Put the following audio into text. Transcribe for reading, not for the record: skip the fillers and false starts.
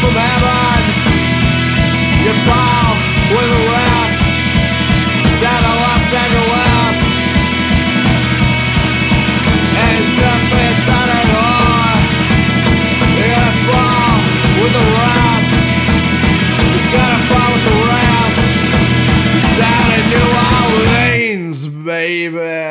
from heaven, you fall with the rest down to Los Angeles, and just inside our door, you're gonna fall with the rest. You're gonna fall with the rest down in New Orleans, baby.